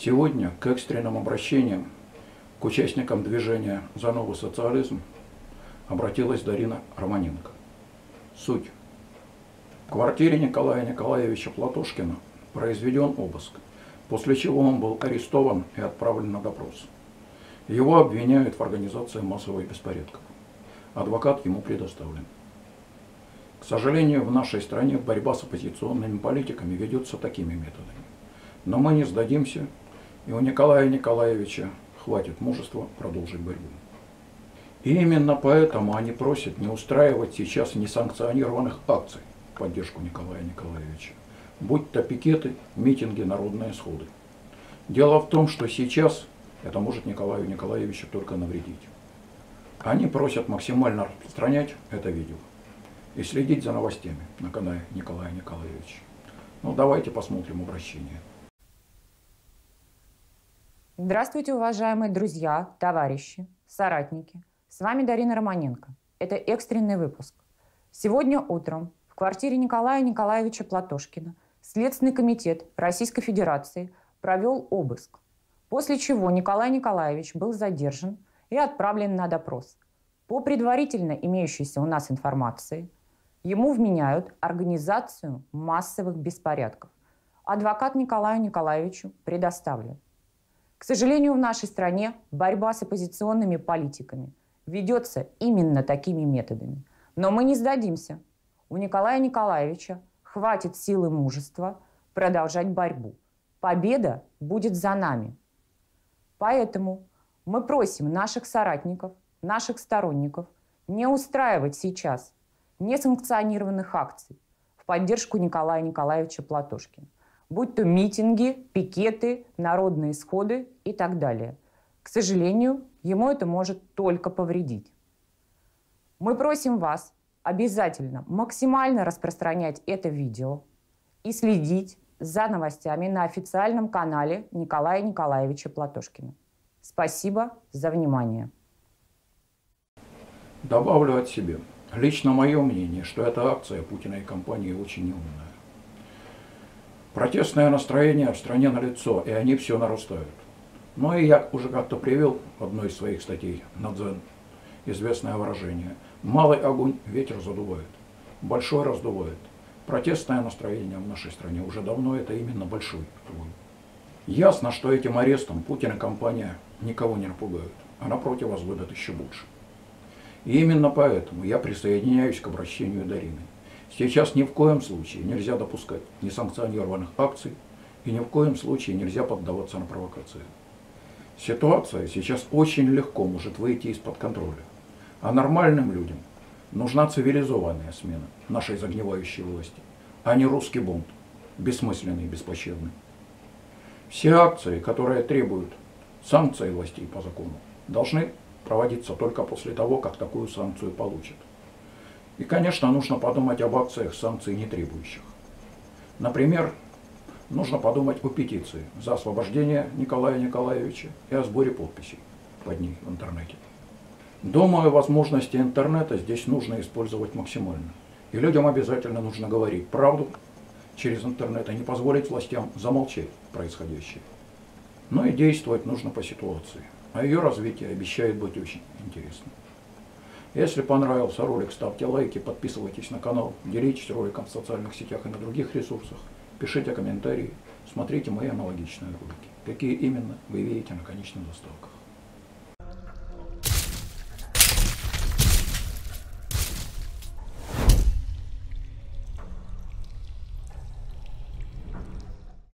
Сегодня к экстренным обращениям к участникам движения «За новый социализм» обратилась Дарина Романенко. Суть. В квартире Николая Николаевича Платошкина произведен обыск, после чего он был арестован и отправлен на допрос. Его обвиняют в организации массовых беспорядков. Адвокат ему предоставлен. К сожалению, в нашей стране борьба с оппозиционными политиками ведется такими методами. Но мы не сдадимся, и у Николая Николаевича хватит мужества продолжить борьбу. И именно поэтому они просят не устраивать сейчас несанкционированных акций в поддержку Николая Николаевича, будь то пикеты, митинги, народные сходы. Дело в том, что сейчас это может Николаю Николаевичу только навредить. Они просят максимально распространять это видео и следить за новостями на канале Николая Николаевича. Ну, давайте посмотрим обращение. Здравствуйте, уважаемые друзья, товарищи, соратники. С вами Дарина Романенко. Это экстренный выпуск. Сегодня утром в квартире Николая Николаевича Платошкина Следственный комитет Российской Федерации провел обыск, после чего Николай Николаевич был задержан и отправлен на допрос. По предварительно имеющейся у нас информации, ему вменяют организацию массовых беспорядков. Адвокат Николаю Николаевичу предоставлен. К сожалению, в нашей стране борьба с оппозиционными политиками ведется именно такими методами. Но мы не сдадимся. У Николая Николаевича хватит силы и мужества продолжать борьбу. Победа будет за нами. Поэтому мы просим наших соратников, наших сторонников не устраивать сейчас несанкционированных акций в поддержку Николая Николаевича Платошкина, будь то митинги, пикеты, народные сходы и так далее. К сожалению, ему это может только повредить. Мы просим вас обязательно максимально распространять это видео и следить за новостями на официальном канале Николая Николаевича Платошкина. Спасибо за внимание. Добавлю от себя. Лично мое мнение, что эта акция Путина и компании очень неумная. Протестное настроение в стране налицо, и они все нарастают. Но и я уже как-то привел в одной из своих статей на Дзен известное выражение: малый огонь ветер задувает, большой раздувает. Протестное настроение в нашей стране уже давно это именно большой огонь. Ясно, что этим арестом Путин и компания никого не напугают, а напротив возводят еще больше. И именно поэтому я присоединяюсь к обращению Дарины. Сейчас ни в коем случае нельзя допускать несанкционированных акций и ни в коем случае нельзя поддаваться на провокации. Ситуация сейчас очень легко может выйти из-под контроля, а нормальным людям нужна цивилизованная смена нашей загнивающей власти, а не русский бунт, бессмысленный и беспощадный. Все акции, которые требуют санкций властей по закону, должны проводиться только после того, как такую санкцию получат. И, конечно, нужно подумать об акциях санкций не требующих. Например, нужно подумать о петиции за освобождение Николая Николаевича и о сборе подписей под ней в интернете. Думаю, возможности интернета здесь нужно использовать максимально. И людям обязательно нужно говорить правду через интернет, и не позволить властям замолчать происходящее. Но и действовать нужно по ситуации. А ее развитие обещает быть очень интересным. Если понравился ролик, ставьте лайки, подписывайтесь на канал, делитесь роликом в социальных сетях и на других ресурсах, пишите комментарии, смотрите мои аналогичные ролики, какие именно вы видите на конечных заставках.